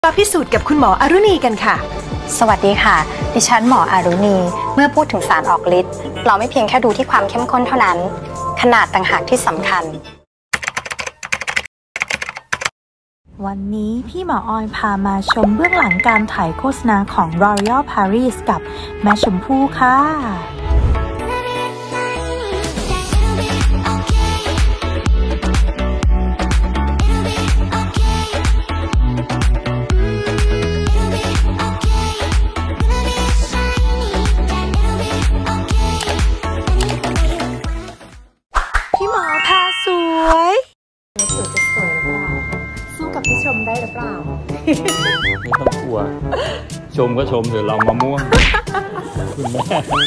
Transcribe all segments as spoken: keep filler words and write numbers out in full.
มาพิสูจน์กับคุณหมออรุณีกันค่ะสวัสดีค่ะดิฉันหมออรุณีเมื่อพูดถึงสารออกฤทธิ์เราไม่เพียงแค่ดูที่ความเข้มข้นเท่านั้นขนาดต่างหากที่สำคัญวันนี้พี่หมอออยพามาชมเบื้องหลังการถ่ายโฆษณาของ L'Oréal Paris กับแม่ชมพู่ค่ะพี่หมอพาสวยสวยจะสวยหรือเปล่าสู้กับพี่ชมได้หรือเปล่าไม่ต้องกลัวชมก็ชมเถอะเรามะม่วงคุณแม่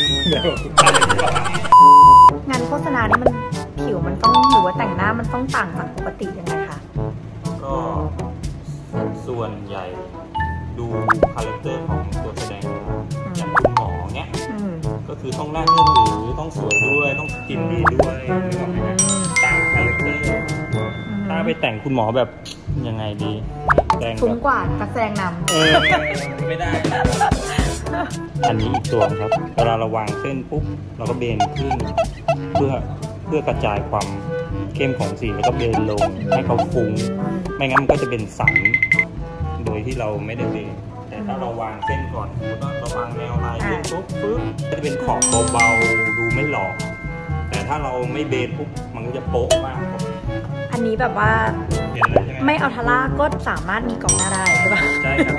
งานโฆษณานี่มันผิวมันต้องหรือว่าแต่งหน้ามันต้องต่างจากปกติยังไงคะก็ส่วนใหญ่ดูคาแรคเตอร์ของตัวแสดงอย่างคุณหมอเนี้ยก็คือต้องน่าเชื่อถือต้องสวยด้วยต้องกินดีด้วยตามคาแรคเตอร์ถ้าไปแต่งคุณหมอแบบยังไงดีแต่งสูงกว่านักแสดงนำเออไม่ได้อันนี้อีกตัวครับเวลาเราวางเส้นปุ๊บเราก็เบนขึ้นเพื่อเพื่อกระจายความเข้มของสีแล้วก็เบนลงให้เขาฟุ้งไม่งั้นมันก็จะเป็นสันโดยที่เราไม่ได้เบนแต่ถ้าเราวางเส้นก่อนเราวางแนวลายปุ๊บปุ๊บจะเป็นขอบเบาๆดูไม่หลอกแต่ถ้าเราไม่เบนปุ๊บมันก็จะโป๊ะมากอันนี้แบบว่าไม่เอาทาร่าก็สามารถมีกล่องหน้าได้ใช่ปะใช่ครับ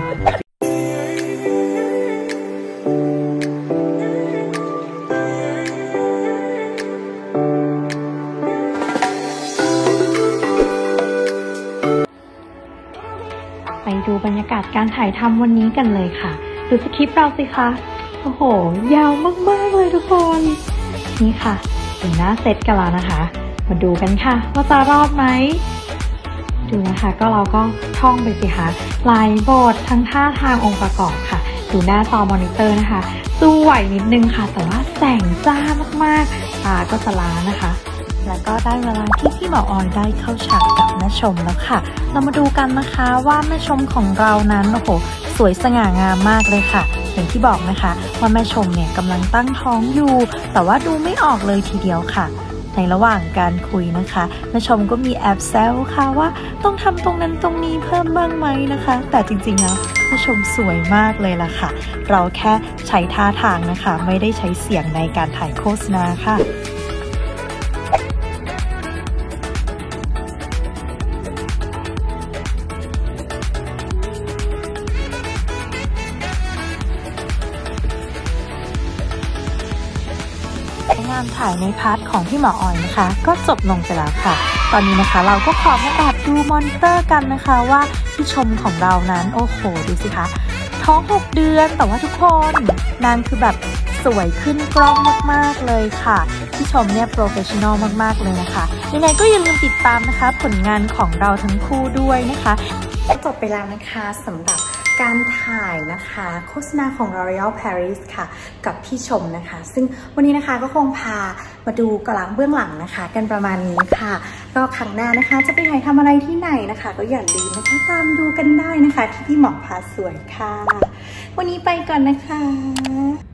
ไปดูบรรยากาศการถ่ายทำวันนี้กันเลยค่ะดูสคริปต์เราสิคะโอ้โหยาวมากๆเลยทุกคนนี่ค่ะถึงหน้าเซตกันแล้วนะคะมาดูกันค่ะว่าจะรอดไหมดูนะคะก็เราก็ท่องไปสิคะลายบททั้งท่าทางองค์ประกอบค่ะดูหน้าจอมอนิเตอร์นะคะสู้ไหวนิดนึงค่ะแต่ว่าแสงจ้ามากๆตาก็จะล้านะคะแล้วก็ได้เวลาที่พี่หมอออยได้เข้าฉากกับแม่ชมแล้วค่ะเรามาดูกันนะคะว่าแม่ชมของเรานั้นโอ้โหสวยสง่างามมากเลยค่ะอย่างที่บอกนะคะว่าแม่ชมเนี่ยกำลังตั้งท้องอยู่แต่ว่าดูไม่ออกเลยทีเดียวค่ะในระหว่างการคุยนะคะแม่ชมก็มีแอบแซวค่ะว่าต้องทำตรงนั้นตรงนี้เพิ่มบ้างไหมนะคะแต่จริงๆแล้วแม่ชมสวยมากเลยล่ะค่ะเราแค่ใช้ท่าทางนะคะไม่ได้ใช้เสียงในการถ่ายโฆษณาค่ะงานถ่ายในพาร์ทของพี่หมอออยนะคะก็จบลงไปแล้วค่ะตอนนี้นะคะเราก็ขอมาแอบดูมอนิเตอร์กันนะคะว่าพี่ชมของเรานั้นโอ้โหดูสิคะท้องหกเดือนแต่ว่าทุกคนนางคือแบบสวยขึ้นกล้องมากๆเลยค่ะพี่ชมเนี่ยโปรเฟชชั่นอลมากๆเลยนะคะยังไงก็อย่าลืมติดตามนะคะผลงานของเราทั้งคู่ด้วยนะคะจบไปแล้วนะคะสำหรับการถ่ายนะคะโฆษณาของ L'Oréal Paris ค่ะกับพี่ชมนะคะซึ่งวันนี้นะคะก็คงพามาดูกลางเบื้องหลังนะคะกันประมาณนี้ค่ะก็ครั้งหน้านะคะจะไปถ่ายทำอะไรที่ไหนนะคะก็อย่าลืมนะคะตามดูกันได้นะคะที่พี่หมอพาสวยค่ะวันนี้ไปก่อนนะคะ